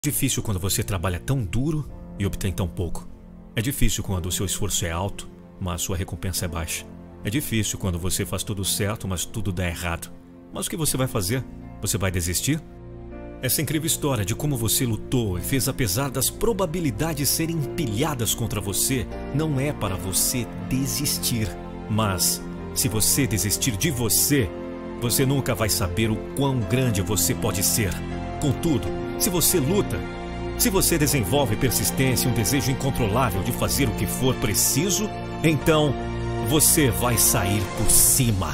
É difícil quando você trabalha tão duro e obtém tão pouco. É difícil quando o seu esforço é alto, mas sua recompensa é baixa. É difícil quando você faz tudo certo, mas tudo dá errado. Mas o que você vai fazer? Você vai desistir? Essa incrível história de como você lutou e fez apesar das probabilidades serem empilhadas contra você não é para você desistir. Mas, se você desistir de você, você nunca vai saber o quão grande você pode ser. Contudo, se você luta, se você desenvolve persistência e um desejo incontrolável de fazer o que for preciso, então você vai sair por cima.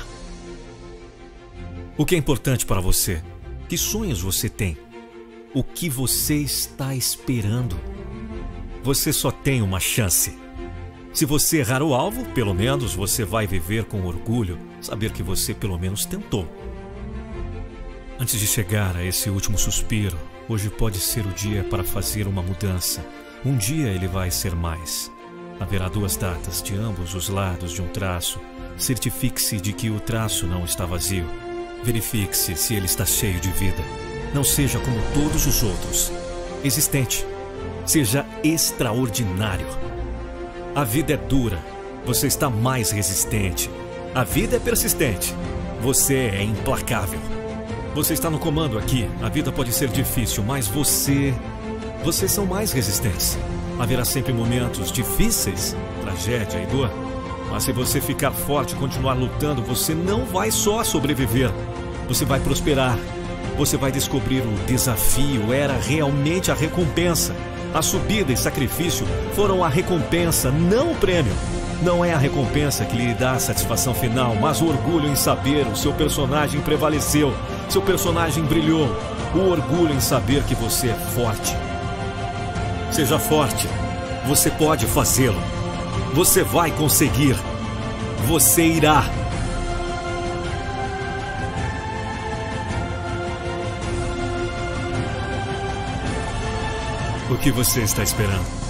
O que é importante para você? Que sonhos você tem? O que você está esperando? Você só tem uma chance. Se você errar o alvo, pelo menos você vai viver com orgulho, saber que você pelo menos tentou. Antes de chegar a esse último suspiro, hoje pode ser o dia para fazer uma mudança. Um dia ele vai ser mais. Haverá duas datas de ambos os lados de um traço. Certifique-se de que o traço não está vazio. Verifique-se se ele está cheio de vida. Não seja como todos os outros. Existente. Seja extraordinário. A vida é dura. Você está mais resistente. A vida é persistente. Você é implacável. Você está no comando aqui. A vida pode ser difícil, mas vocês são mais resistentes. Haverá sempre momentos difíceis, tragédia e dor. Mas se você ficar forte e continuar lutando, você não vai só sobreviver. Você vai prosperar. Você vai descobrir o desafio era realmente a recompensa. A subida e sacrifício foram a recompensa, não o prêmio. Não é a recompensa que lhe dá a satisfação final, mas o orgulho em saber o seu personagem prevaleceu. Seu personagem brilhou. O orgulho em saber que você é forte. Seja forte. Você pode fazê-lo. Você vai conseguir. Você irá. O que você está esperando?